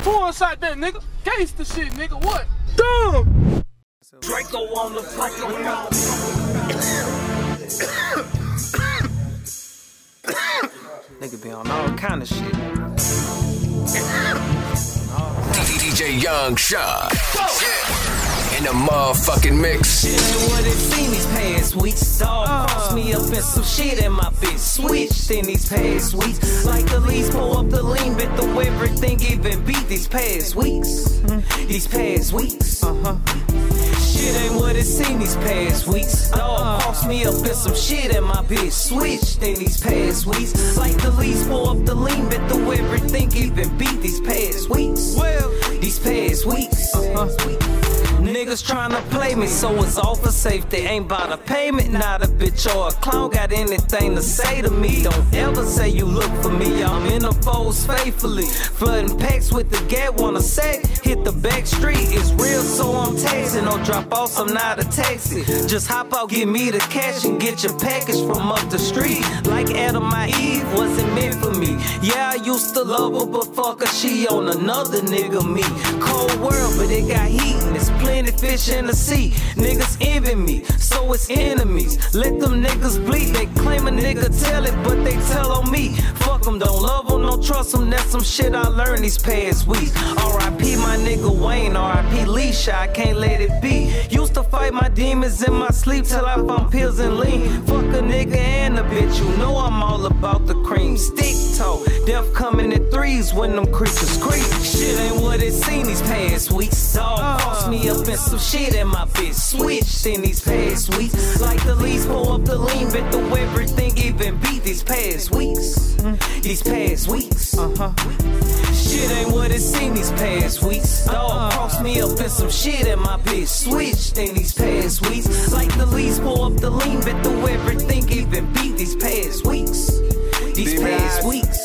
Pour inside that, nigga. Gangsta shit, nigga. What? Dumb. Draco on the fucking nigga be on all kind of shit. DJ Young Shot. In the motherfucking mix. Shit ain't what it seems these past weeks. Dog cost me up in some shit and my bitch switched in these past weeks. Like the lease, pull up the lean, bit the everything even beat these past weeks. These past weeks. Shit ain't what it seems these past weeks. Dog cost me up in some shit and my bitch switched in these past weeks. Like the lease, pull up the lean, bit the everything even beat these past weeks. These past weeks. Niggas tryna play me, so it's all for safety. Ain't bout a payment, not a bitch or a clown got anything to say to me. Don't ever say you look for me, I'm in the foes faithfully. Flooding packs with the gat, wanna sack, hit the back street. It's real, so I'm taxing. Don't drop off, I'm not a taxi. Just hop out, give me the cash and get your package from up the street. Like Adam, my Eve wasn't meant for me. Yeah, I used to love her, but fuck her, she on another nigga me. Cold world, but it got heat and it's plenty fish in the sea. Niggas envy me, so it's enemies. Let them niggas bleed. They claim a nigga tell it, but they tell on me. Fuck them, don't love them, don't trust them. That's some shit I learned these past weeks. R.I.P. my nigga Wayne, R.I.P. Leisha, I can't let it be. Used to fight my demons in my sleep till I found pills and lean. Fuck a nigga and a bitch, you know I'm all about the cream. Stick toe, death coming in threes when them creatures creep. Shit ain't what it seems these past weeks. Dog cost me up in some shit and my bitch switched in these past weeks. Like the lease, pull up the lean, bit the everything even beat these past weeks. These past weeks. Shit ain't what it seems these past weeks. Dog cost me up in some shit and my bitch switched in these past weeks. Like the lease, pull up the lean, bit the everything even beat these past weeks. These past weeks.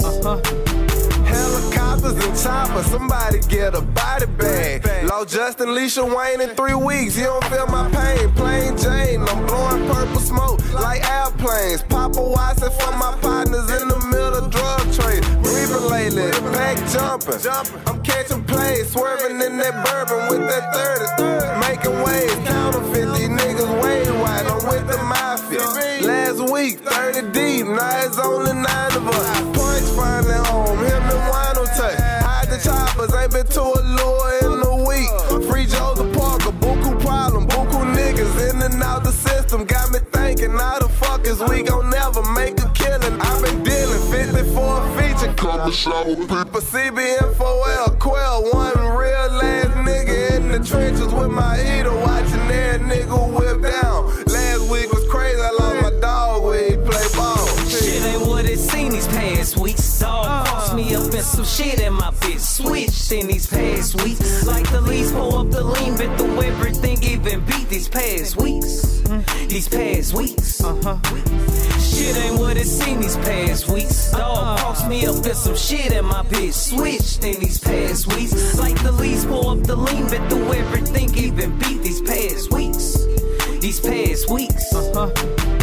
Helicopters and choppers, somebody get a body bag. Lost Justin, Leisha Wayne in 3 weeks. You don't feel my pain. Plain Jane, I'm blowing purple smoke like airplanes. Papa Watson for my partners in the middle of drug trade. Breathing lately, the pack jumping. I'm catching plays, swerving in that bourbon with that 30. Making waves, counterfeit, these niggas way wide. I'm with the mafia. Last week, 30 deep, now it's only 9 of us. Punch finally home, him and Wino touch. Hide the choppers, ain't been to a lure in a week. Free Joseph Parker, buku problem, buku niggas in and out the system. Got me thinking, how the fuck is we gon' never make a killing? I've been dealing 50 for a feature. Couple shower people, CBN4L, Quell, one real ass nigga in the trenches with my heater, watching that nigga whip down. Last week was crazy, I lost my dog when he play ball. Shit ain't what it seems these past weeks. Dog cost me up in some shit and my bitch switched in these past weeks. Like the lease, pull up the lean, bit the everything even beat these past weeks. These past weeks. Shit ain't what it seems these past weeks. Dog cost me up in some shit and my bitch switched in these past weeks. Like the lease, pull up the lean, bit the everything even beat these past weeks. These past weeks.